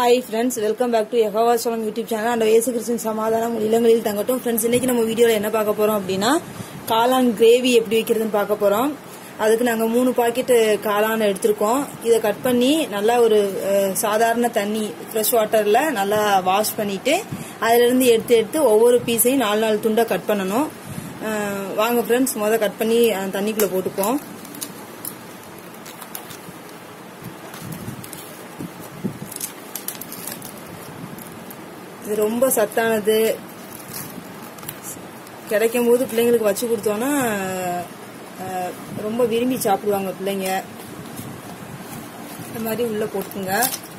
Hi friends, welcome back to Yehova Shalom YouTube channel and இயேசு கிறிஸ்துவின் சமாதானம் இல்லங்களில் தங்கட்டும். Friends, இன்னைக்கு நம்ம வீடியோல என்ன பார்க்க போறோம் அப்படினா காளான் கிரேவி எப்படி வைக்கிறதுன்னு பார்க்க போறோம். அதுக்கு நாங்க 3 பாக்கெட் காளான் எடுத்துறோம். இத கட் பண்ணி நல்லா ஒரு சாதாரண தண்ணி ஃப்ரெஷ் வாட்டர்ல நல்லா வாஷ் பண்ணிட்டு அதில இருந்து எடுத்து ஒவ்வொரு பீஸையும் 4 துண்டா கட் பண்ணனும். வாங்க friends, முதல்ல கட் பண்ணி தண்ணிக்குள்ள போட்டுப்போம். இது ரொம்ப சத்தானது. கிடைக்கும் போது பிள்ளைங்களுக்கு வச்சு கொடுத்தோம்னா ரொம்ப விரும்பி சாப்பிடுவாங்க பிள்ளைங்க. இந்த மாதிரி உள்ள போட்டுங்க.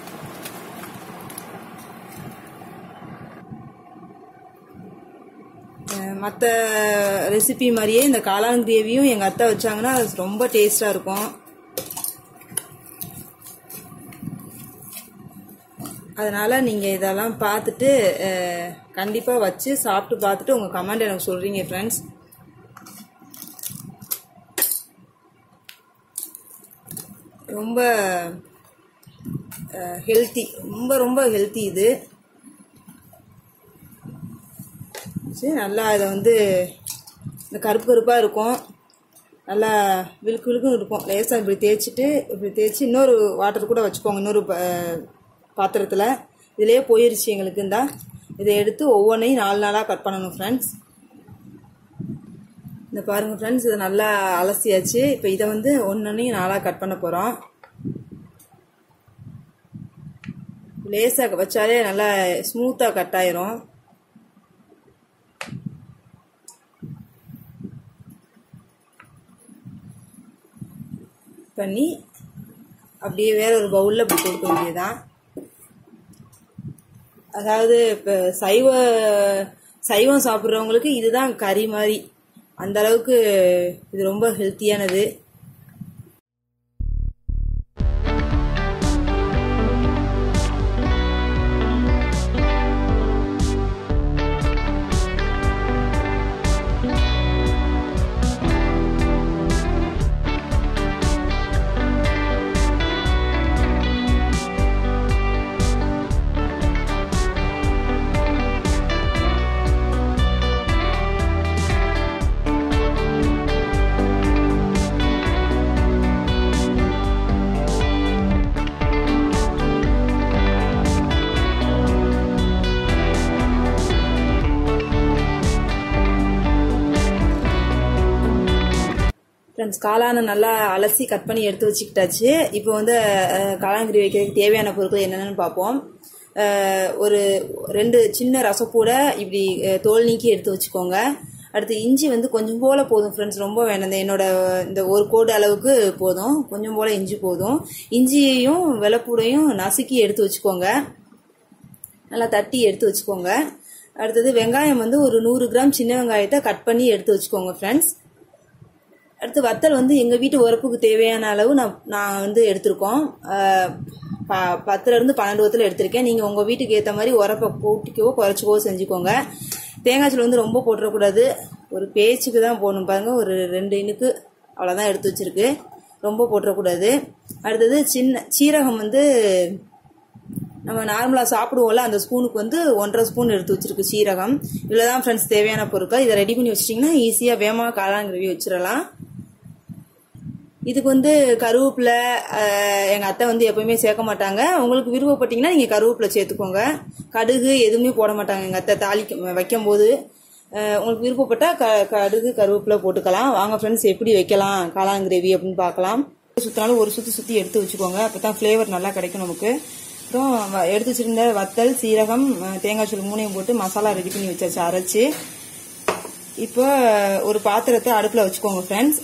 மற்ற ரெசிபி மாதிரியே இந்த காளான் கிரேவியும் எங்க அத்தை வச்சாங்கன்னா அது ரொம்ப டேஸ்டா இருக்கும். அதனால நீங்க இதெல்லாம் பார்த்துட்டு கண்டிப்பா வச்சு சாப்பிட்டு பார்த்துட்டு உங்க கமெண்ட் எனக்கு சொல்றீங்க ஃப்ரெண்ட்ஸ். ரொம்ப ஹெல்த்தி, ரொம்ப ஹெல்த்தி இது. சரி, நல்லா இதை வந்து இந்த கருப்பா இருக்கும், நல்லா விழுக்கு இருக்கும். லேசாக இப்படி தேய்ச்சி இன்னொரு வாட்டர் கூட வச்சுக்கோங்க. இன்னொரு பாத்திரத்தில் இதிலே போயிருச்சு எங்களுக்கு. இந்த இதை எடுத்து ஒவ்வொன்றையும் 4 கட் பண்ணணும் ஃப்ரெண்ட்ஸ். இந்த பாருங்க ஃப்ரெண்ட்ஸ், இதை நல்லா அலசியாச்சு. இப்போ இதை வந்து ஒன்னொன்னையும் 4 கட் பண்ண போகிறோம். லேசாக வச்சாலே நல்லா ஸ்மூத்தாக கட் ஆயிரும். பண்ணி அப்படியே வேற ஒரு பவுலில் அப்படி கொடுக்க வேண்டியதுதான். அதாவது இப்போ சைவம் சாப்பிட்றவங்களுக்கு இதுதான் கறி மாதிரி. அந்த அளவுக்கு இது ரொம்ப ஹெல்த்தியானது. ஃப்ரெண்ட்ஸ், காளானை நல்லா அலசி கட் பண்ணி எடுத்து வச்சுக்கிட்டாச்சு. இப்போ வந்து காளான் கிரேவி வைக்கிறதுக்கு தேவையான பொருட்கள் என்னென்னு பார்ப்போம். ஒரு 2 சின்ன ரசப்பூடை இப்படி தோல் நீக்கி எடுத்து வச்சுக்கோங்க. அடுத்து இஞ்சி வந்து கொஞ்சம் போல போதும் ஃப்ரெண்ட்ஸ், ரொம்ப வேணும். என்னோட இந்த ஒரு கோடு அளவுக்கு போதும், கொஞ்சம் போல இஞ்சி போதும். இஞ்சியையும் வெள்ளைப்பூடையும் நசுக்கி எடுத்து வச்சுக்கோங்க, நல்லா தட்டி எடுத்து வச்சுக்கோங்க. அடுத்தது வெங்காயம் வந்து ஒரு 100 கிராம் சின்ன வெங்காயத்தை கட் பண்ணி எடுத்து வச்சுக்கோங்க ஃப்ரெண்ட்ஸ். அடுத்து வத்தல் வந்து எங்கள் வீட்டு உரப்புக்கு தேவையான அளவு நான் வந்து எடுத்திருக்கோம். 10 to 12 வத்தல் எடுத்திருக்கேன். நீங்கள் உங்கள் வீட்டுக்கு ஏற்ற மாதிரி உரப்பை கூட்டிக்கவோ குறைச்சிக்கவோ செஞ்சுக்கோங்க. தேங்காய்ச்சல் வந்து ரொம்ப போட்டுறக்கூடாது, ஒரு பேச்சுக்கு தான் போடணும். பாருங்க, ஒரு 2 இனுக்கு அவ்வளோதான் எடுத்து வச்சிருக்கு, ரொம்ப போட்டுறக்கூடாது. அடுத்தது சீரகம் வந்து நம்ம நார்மலாக சாப்பிடுவோம்ல அந்த ஸ்பூனுக்கு வந்து 1.5 ஸ்பூன் எடுத்து வச்சிருக்கு சீரகம். இவ்வளோதான் ஃப்ரெண்ட்ஸ் தேவையான பொருட்கள். இதை ரெடி பண்ணி வச்சிட்டிங்கன்னா ஈஸியாக வேகமாக காளான் கிரேவி வச்சிடலாம். இதுக்கு வந்து கருவேப்பிலை எங்கள் அத்தை வந்து எப்பவுமே சேர்க்க மாட்டாங்க. உங்களுக்கு விருப்பப்பட்டீங்கன்னா நீங்கள் கருவேப்பிலை சேர்த்துக்கோங்க. கடுகு எதுவுமே போட மாட்டாங்க எங்கள் அத்தை வைக்கும் போது. உங்களுக்கு விருப்பப்பட்டால் கடுகு கருவேப்பிலை போட்டுக்கலாம். வாங்க ஃப்ரெண்ட்ஸ், எப்படி வைக்கலாம் காளான் கிரேவி அப்படின்னு பார்க்கலாம். சுற்றினாலும் ஒரு சுற்றி எடுத்து வச்சுக்கோங்க, அப்போ தான் ஃப்ளேவர் நல்லா கிடைக்கும் நமக்கு. அப்புறம் எடுத்து வச்சிருந்த வத்தல், சீரகம், தேங்காய் சூள் 3 போட்டு மசாலா ரெடி பண்ணி வச்சாச்சு அரைச்சி. இப்போ ஒரு பாத்திரத்தை அடுப்பில் வச்சுக்கோங்க ஃப்ரெண்ட்ஸ்.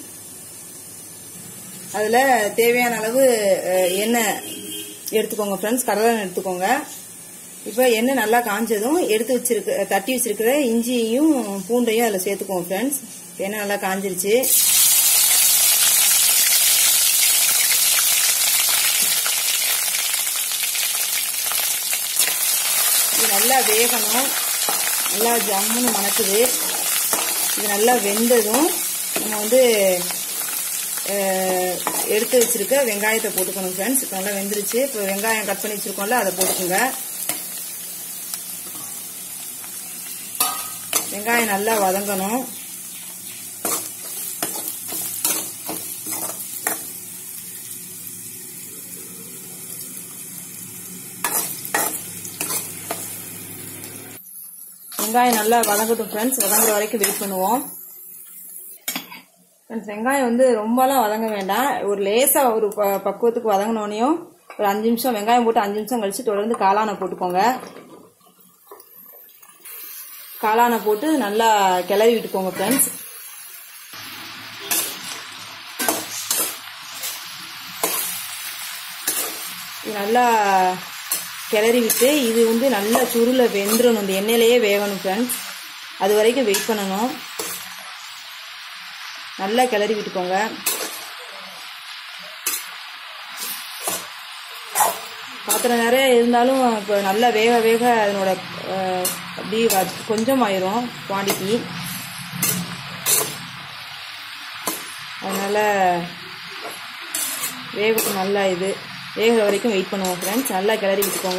அதில் தேவையான அளவு எண்ணெய் எடுத்துக்கோங்க ஃப்ரெண்ட்ஸ், கடலெண்ணெய் எடுத்துக்கோங்க. இப்போ எண்ணெய் நல்லா காஞ்சதும் தட்டி வச்சிருக்கிற இஞ்சியையும் பூண்டையும் அதில் சேர்த்துக்கோங்க ஃப்ரெண்ட்ஸ். எண்ணெய் நல்லா காஞ்சிருச்சு. இது நல்லா வேகணும், நல்லா ஜம்முன்னு மணக்குது. இது நல்லா வெந்ததும் நம்ம வந்து எடுத்து வச்சிருக்க வெங்காயத்தை போட்டுக்கணும் ஃப்ரெண்ட்ஸ். இப்போ நல்லா வெந்துருச்சு. இப்போ வெங்காயம் கட் பண்ணி வச்சிருக்கோம்ல அதை போட்டுக்கோங்க. வெங்காயம் நல்லா வதங்கணும். வெங்காயம் நல்லா வதங்கட்டும் ஃப்ரெண்ட்ஸ். வதங்குற வரைக்கும் வெயிட் பண்ணுவோம் ஃப்ரெண்ட்ஸ். வெங்காயம் வந்து ரொம்பலாம் வதங்க வேண்டாம். ஒரு லேசாக ஒரு பக்குவத்துக்கு வதங்கினோனையும் ஒரு 5 நிமிஷம் வெங்காயம் போட்டு 5 நிமிஷம் கழிச்சு தொடர்ந்து காளானை போட்டுக்கோங்க. காளானை போட்டு நல்லா கிளறி விட்டுக்கோங்க ஃப்ரெண்ட்ஸ். நல்லா கிளறி விட்டு இது வந்து நல்லா சுருள வெந்துடணும். இந்த எண்ணெயிலேயே வேகணும் ஃப்ரெண்ட்ஸ். அது வரைக்கும் வெயிட் பண்ணணும். நல்லா கிளறி விட்டுக்கோங்க. பாத்திரம் நிறைய இருந்தாலும் இப்போ நல்லா வேக வேக அதனோட அப்படி கொஞ்சம் ஆயிரும் குவான்டிட்டி. அதனால வேகட்டும். நல்லா இது வேகிற வரைக்கும் வெயிட் பண்ணுவோம் ஃப்ரெண்ட்ஸ். நல்லா கிளறி விட்டுக்கோங்க.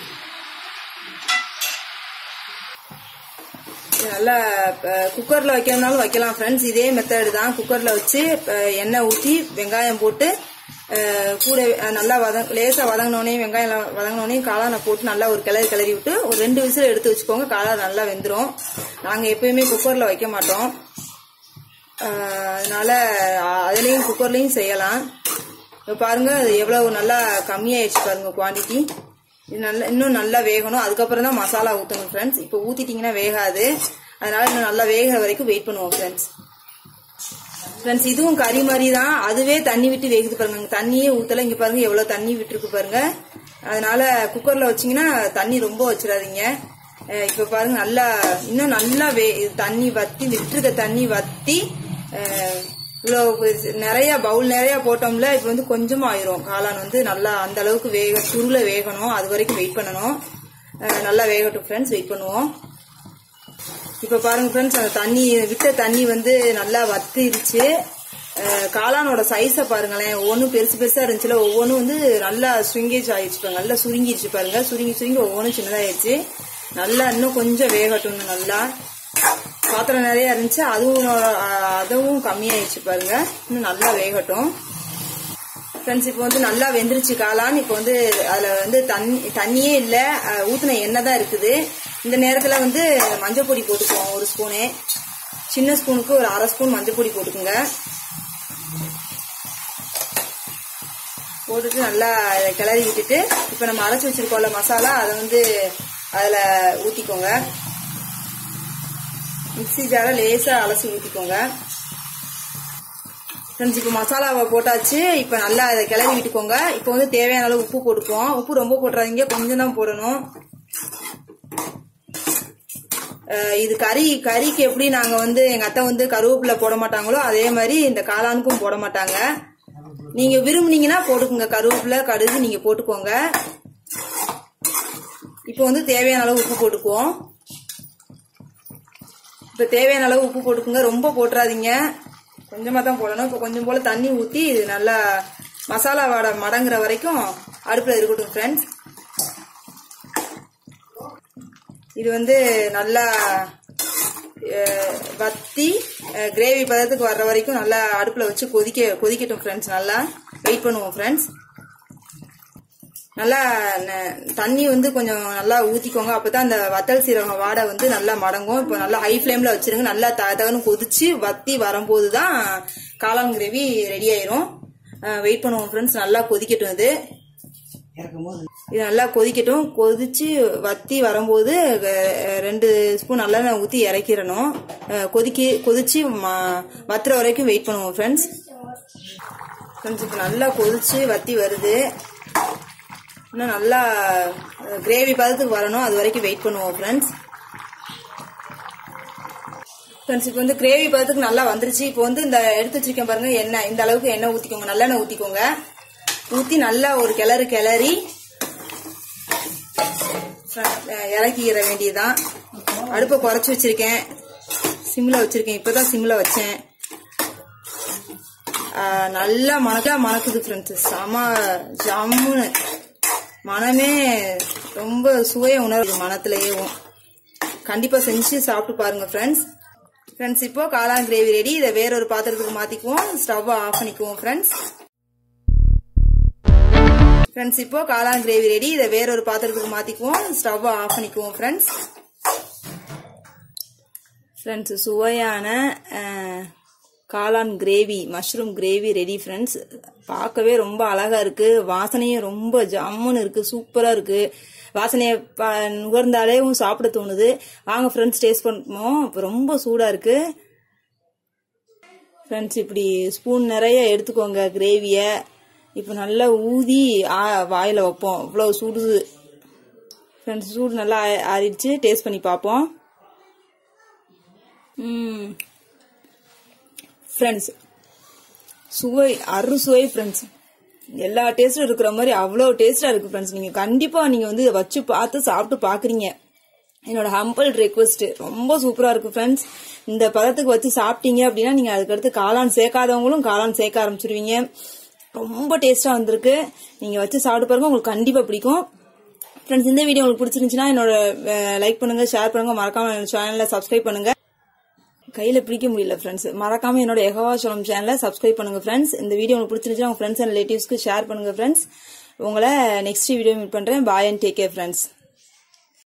நல்லா குக்கரில் வைக்கிறதுனாலும் வைக்கலாம் ஃப்ரெண்ட்ஸ். இதே மெத்தடு தான். குக்கரில் வச்சு எண்ணெய் ஊற்றி வெங்காயம் போட்டு கூட நல்லா லேசாக வதங்கினோடனே வெங்காயம் வதங்கினோடனே காளானை போட்டு நல்லா ஒரு கிளறி விட்டு ஒரு 2 விசில் எடுத்து வச்சுக்கோங்க. காளான் நல்லா வெந்துடும். நாங்கள் எப்பயுமே குக்கரில் வைக்க மாட்டோம். அதனால அதுலேயும் குக்கர்லேயும் செய்யலாம். இப்போ பாருங்க எவ்வளவு நல்லா கம்மியாயிடுச்சு பாருங்க குவான்டிட்டி. இது நல்லா இன்னும் நல்லா வேகணும். அதுக்கப்புறம் தான் மசாலா ஊற்றணும் ஃப்ரெண்ட்ஸ். இப்போ ஊற்றிட்டிங்கன்னா வேகாது. அதனால இன்னும் நல்லா வேகிற வரைக்கும் வெயிட் பண்ணுவோம் ஃப்ரெண்ட்ஸ். இதுவும் கறி மாதிரி தான். அதுவே தண்ணி விட்டு வேகுது பாருங்க. தண்ணியே ஊற்றல. இங்கே பாருங்க எவ்வளோ தண்ணி விட்டுருக்கு பாருங்க. அதனால குக்கரில் வச்சிங்கன்னா தண்ணி ரொம்ப வச்சிடாதீங்க. இப்போ பாருங்க நல்லா இன்னும் நல்லா தண்ணி வத்தி விட்டுருக்க தண்ணி வத்தி இவ்வளோ நிறைய பவுல் நிறைய போட்டோம்ல. இப்போ வந்து கொஞ்சமா ஆயிரும். காளான் வந்து நல்லா அந்த அளவுக்கு சுருள வேகணும். அது வரைக்கும் வெயிட் பண்ணணும். நல்லா வேகட்டும் ஃப்ரெண்ட்ஸ். வெயிட் பண்ணுவோம். இப்போ பாருங்க ஃப்ரெண்ட்ஸ் அந்த தண்ணி விட்ட தண்ணி வந்து நல்லா வத்திருச்சு. காளானோட சைஸை பாருங்களேன். ஒவ்வொன்றும் பெருசா இருந்துச்சுல. ஒவ்வொன்றும் வந்து நல்லா ஸ்விங்கேஜ் ஆயிடுச்சு பாருங்க. நல்லா சுருங்கிடுச்சு பாருங்க. சுருங்கி ஒவ்வொன்றும் சின்னதாயிடுச்சு. நல்லா இன்னும் கொஞ்சம் வேகட்டும். நல்லா பாத்திரம் நிறைய இருந்துச்சு. அதுவும் கம்மியாயிடுச்சு பாருங்க. இன்னும் நல்லா வேகட்டும் ஃப்ரெண்ட்ஸ். இப்போ வந்து நல்லா வெந்துருச்சு காளான். இப்போ வந்து அதுல வந்து தண்ணியே இல்லை. ஊத்தின எண்ணெய் தான் இருக்குது. இந்த நேரத்துல வந்து மஞ்சள் பொடி போட்டுக்குவோம். ஒரு ஸ்பூனு. சின்ன ஸ்பூனுக்கு ஒரு 1/2 ஸ்பூன் மஞ்சள் பொடி போட்டுக்குங்க. போட்டுட்டு நல்லா கிளறி விட்டுட்டு இப்போ நம்ம அரைச்சி வச்சிருக்கோம்ல மசாலா அதை வந்து அதுல ஊத்திக்கோங்க. மிக்ஸி ஜாரை லேசா அலசி ஊத்திக்கோங்க ஃப்ரெண்ட்ஸ். இப்போ மசாலாவை போட்டாச்சு. இப்போ நல்லா அதை கிளறி விட்டுக்கோங்க. இப்போ வந்து தேவையான அளவு உப்பு போட்டுக்குவோம். உப்பு ரொம்ப போட்டுறாதீங்க. கொஞ்சம் தான் போடணும். இது கறிக்கு எப்படி நாங்க வந்து எங்க அத்தை வந்து கருவேப்பிலை போட மாட்டாங்களோ அதே மாதிரி இந்த காளானுக்கும் போட மாட்டாங்க. நீங்க விரும்புனீங்கன்னா போட்டுக்கோங்க. கருவேப்பிலை கடுகு நீங்க போட்டுக்கோங்க. இப்போ வந்து தேவையான அளவு உப்பு போட்டுக்குவோம். இப்போ தேவையான அளவு உப்பு போட்டுக்கோங்க. ரொம்ப போட்டுறாதீங்க. கொஞ்சமா தான் போடணும். இப்போ கொஞ்சம் போல தண்ணி ஊற்றி இது நல்லா மசாலா வாடை மடங்குற வரைக்கும் அடுப்புல இருக்கட்டும் ஃப்ரெண்ட்ஸ். இது வந்து நல்லா வத்தி கிரேவி பதத்துக்கு வர்ற வரைக்கும் நல்லா அடுப்புல வச்சு கொதிக்கட்டும் ஃப்ரெண்ட்ஸ். நல்லா வெயிட் பண்ணுவோம் ஃப்ரெண்ட்ஸ். நல்லா தண்ணி வந்து கொஞ்சம் நல்லா ஊத்திக்கோங்க. அப்பதான் அந்த வத்தல் சீரகம் வாடை வந்து நல்லா மடங்கும். இப்போ நல்லா ஹை ஃபிளேம்ல வச்சிருங்க. நல்லா தகன்னு கொதிச்சு வத்தி வரும்போதுதான் காளான் கிரேவி ரெடி ஆயிரும். வெயிட் பண்ணுவோம் ஃப்ரெண்ட்ஸ். நல்லா கொதிக்கட்டும். இது நல்லா கொதிக்கட்டும். கொதிச்சு வத்தி வரும்போது 2 ஸ்பூன் நல்லெண்ணெய் ஊற்றி இறக்கிடணும். கொதிச்சு வத்துற வரைக்கும் வெயிட் பண்ணுவோம் ஃப்ரெண்ட்ஸ். இப்போ நல்லா கொதிச்சு வத்தி வருது. இன்னும் நல்லா கிரேவி பதத்துக்கு வரணும். அது வரைக்கும் வெயிட் பண்ணுவோம் ஃப்ரெண்ட்ஸ். இப்போ வந்து கிரேவி பதத்துக்கு நல்லா வந்துருச்சு. இப்போ வந்து இந்த எடுத்து வச்சிருக்கேன் பாருங்க எண்ணெய். இந்த அளவுக்கு எண்ணெய் ஊற்றிக்கோங்க. நல்லெண்ணெய் ஊற்றிக்கோங்க. ஊற்றி நல்லா ஒரு கிளறி இறக்கிற வேண்டியதுதான். அடுப்பை குறைச்சி வச்சிருக்கேன். சிம்ல வச்சிருக்கேன். இப்பதான் சிம்ல வச்சேன். நல்லா மணக்குது ஃப்ரெண்ட்ஸ். செம ஜம்முன்னு மனமே ரொம்ப சுவைய உணர்வு மனத்திலேயும். கண்டிப்பா செஞ்சு சாப்பிட்டு பாருங்க ஃப்ரெண்ட்ஸ். இப்போ காளான் கிரேவி ரெடி. இதை வேற ஒரு பாத்திரத்துக்கு மாத்திக்குவோம். ஸ்டவ் ஆஃப் பண்ணிக்குவோம் ஃப்ரெண்ட்ஸ். இப்போ காளான் கிரேவி ரெடி. இதை வேற ஒரு பாத்திரத்துக்கு மாத்திக்குவோம். ஸ்டவ் ஆஃப் பண்ணிக்குவோம் ஃப்ரெண்ட்ஸ். சுவையான காளான் gravy, mushroom gravy ready friends. பார்க்கவே ரொம்ப அழகா இருக்கு. வாசனையும் ரொம்ப ஜம்முன்னு இருக்கு. சூப்பரா இருக்கு. வாசனையை நுகர்ந்தாலே சாப்பிட தோணுது. வாங்க ஃப்ரெண்ட்ஸ் டேஸ்ட் பண்ணுவோம். ரொம்ப சூடா இருக்கு ஃப்ரெண்ட்ஸ். இப்படி ஸ்பூன் நிறைய எடுத்துக்கோங்க கிரேவிய. இப்போ நல்லா ஊதி வாயில வைப்போம். இவ்வளவு சூடு ஃப்ரெண்ட்ஸ். சூடு நல்லா ஆறிடுச்சு. டேஸ்ட் பண்ணி பார்ப்போம் ஃப்ரெண்ட்ஸ். சுவை அறுசுவை ஃப்ரெண்ட்ஸ். எல்லா டேஸ்டும் இருக்கிற மாதிரி அவ்வளவு டேஸ்டா இருக்கு ஃப்ரெண்ட்ஸ். நீங்க கண்டிப்பா நீங்க வச்சு பார்த்து சாப்பிட்டு பாக்குறீங்க. என்னோட ஹம்பிள் ரெக்வெஸ்ட். ரொம்ப சூப்பரா இருக்கு ஃப்ரெண்ட்ஸ். இந்த பதத்துக்கு வச்சு சாப்பிட்டீங்க அப்படின்னா நீங்க அதுக்கடுத்து காளான் சேர்க்காதவங்களும் காளான் சேர்க்க ஆரம்பிச்சிருவீங்க. ரொம்ப டேஸ்டா வந்திருக்கு. நீங்க வச்சு சாப்பிட்டு பாருங்க, உங்களுக்கு கண்டிப்பா பிடிக்கும் ஃப்ரெண்ட்ஸ். இந்த வீடியோ உங்களுக்கு பிடிச்சிருந்துச்சுன்னா என்னோட லைக் பண்ணுங்க, ஷேர் பண்ணுங்க, மறக்காம சேனலை சப்ஸ்கிரைப் பண்ணுங்க. கையில பிடிக்க முடியல ஃப்ரெண்ட்ஸ். மறக்காம என்னோட யெகோவா ஷாலோம் சேனலை சப்ஸ்கிரைப் பண்ணுங்க ஃப்ரெண்ட்ஸ். இந்த வீடியோ உங்களுக்கு பிடிச்சிருந்துச்சுன்னா உங்க ஃப்ரெண்ட்ஸ் அண்ட் ரிலேட்டிவ்ஸ்க்கு ஷேர் பண்ணுங்க ஃப்ரெண்ட்ஸ். உங்களை நெக்ஸ்ட் வீடியோ மீட் பண்றேன். Bye and take care friends.